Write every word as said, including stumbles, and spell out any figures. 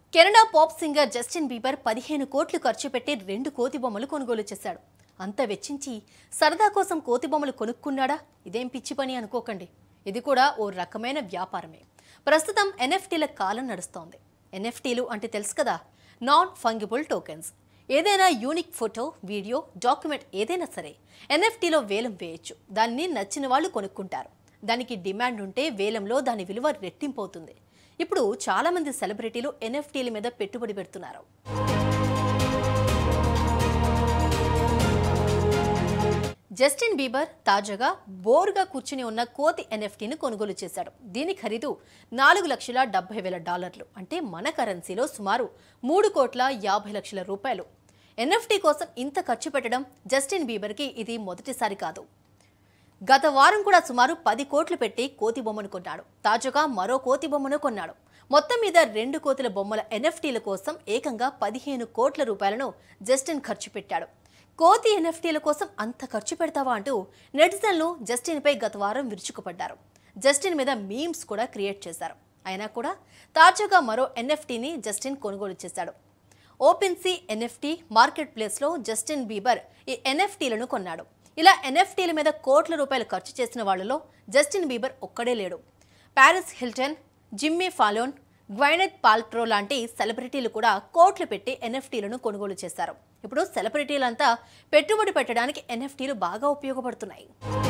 Canada pop singer Justin Bieber పదిహేను కోట్లు ఖర్చు పెట్టి రెండు కోతి బొమ్మలు కొనుగోలు చేశాడు. అంత వెచ్చించి సరదా కోసం కోతి బొమ్మలు కొనుక్కున్నాడా? ఇదేం పిచ్చి పని అనుకోకండి. ఇది కూడా ఓ రకమైన వ్యాపారమే. ప్రస్తుతం ఎన్ఎఫ్టీల కాలం నడుస్తోంది. ఎన్ఎఫ్టీలు అంటే తెలుసు కదా, నాన్ ఫంగిబుల్ టోకెన్స్. ఏదైనా యూనిక్ ఫోటో, వీడియో, డాక్యుమెంట్ ఏదైనా సరే ఎన్ఎఫ్టీలో వేలం వేయొచ్చు. దాన్ని నచ్చిన వాళ్ళు కొనుక్కుంటారు. దానికి డిమాండ్ ఉంటే వేలంలో దాని విలువ రెట్టింపవుతుంది. ఇప్పుడు చాలా మంది సెలబ్రిటీలు ఎన్ఎఫ్టీల మీద పెట్టుబడి పెడుతున్నారు. జస్టిన్ బీబర్ తాజాగా బోర్గా కూర్చుని ఉన్న కోతి ఎన్ఎఫ్టీని కొనుగోలు చేశాడు. దీని ఖరీదు నాలుగు లక్షల డెబ్బై వేల డాలర్లు, అంటే మన కరెన్సీలో సుమారు మూడు కోట్ల యాభై లక్షల రూపాయలు. ఎన్ఎఫ్టీ కోసం ఇంత ఖర్చు పెట్టడం జస్టిన్ బీబర్కి ఇది మొదటిసారి కాదు. గత వారం కూడా సుమారు పది కోట్లు పెట్టి కోతి బొమ్మను కొన్నాడు. తాజాగా మరో కోతి బొమ్మను కొన్నాడు. మొత్తం మీద రెండు కోతుల బొమ్మల ఎన్ఎఫ్టీల కోసం ఏకంగా పదిహేను కోట్ల రూపాయలను జస్టిన్ ఖర్చు పెట్టాడు. కోతి ఎన్ఎఫ్టీల కోసం అంత ఖర్చు పెడతావా అంటూ నెటిజన్లు జస్టిన్పై గత వారం విరుచుకుపడ్డారు. జస్టిన్ మీద మీమ్స్ కూడా క్రియేట్ చేశారు. అయినా కూడా తాజాగా మరో ఎన్ఎఫ్టీని జస్టిన్ కొనుగోలు చేశాడు. ఓపెన్సీ ఎన్ఎఫ్టీ మార్కెట్ ప్లేస్లో జస్టిన్ బీబర్ ఈ ఎన్ఎఫ్టీలను కొన్నాడు. ఇలా ఎన్ఎఫ్టీల మీద కోట్ల రూపాయలు ఖర్చు చేసిన వాళ్లలో జస్టిన్ బీబర్ ఒక్కడే లేడు. Paris Hilton, Jimmy Fallon, Gwyneth Paltrow లాంటి సెలబ్రిటీలు కూడా కోట్లు పెట్టి ఎన్ఎఫ్టీలను కొనుగోలు చేశారు. ఇప్పుడు సెలబ్రిటీలంతా పెట్టుబడి పెట్టడానికి ఎన్ఎఫ్టీలు బాగా ఉపయోగపడుతున్నాయి.